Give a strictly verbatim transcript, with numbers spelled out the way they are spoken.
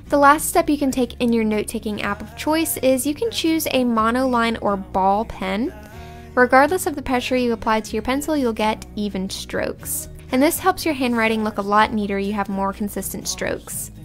The last step you can take in your note-taking app of choice is you can choose a monoline or ball pen. Regardless of the pressure you apply to your pencil, you'll get even strokes. And this helps your handwriting look a lot neater. You have more consistent strokes.